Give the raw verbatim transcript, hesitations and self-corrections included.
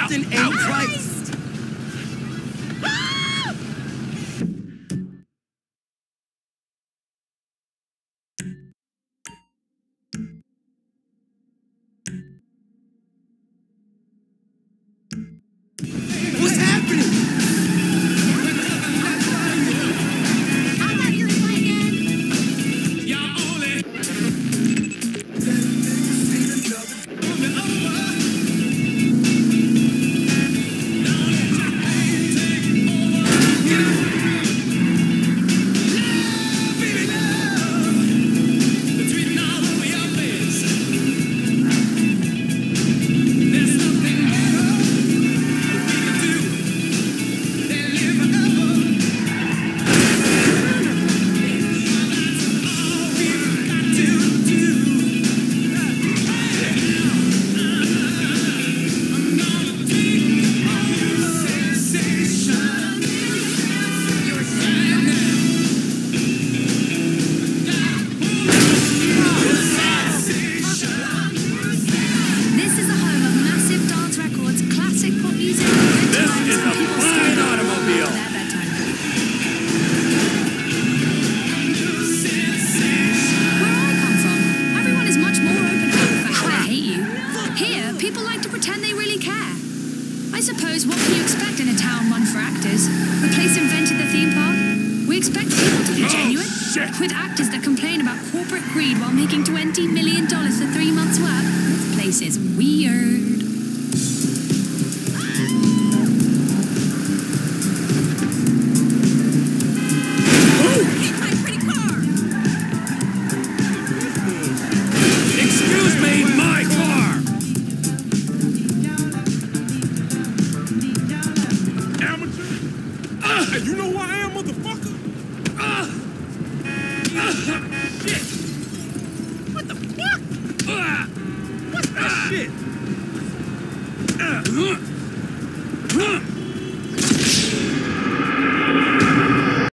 Captain ain't Christ. What's happening? I'm not your again. Y'all only. I suppose, what can you expect in a town run for actors? The place invented the theme park. We expect people to be genuine. Oh, with actors that complain about corporate greed while making twenty million dollars for three months' work. This place is weird. You know who I am, motherfucker? Uh, uh, shit! What the fuck? Uh, What's that uh, shit? Uh, uh,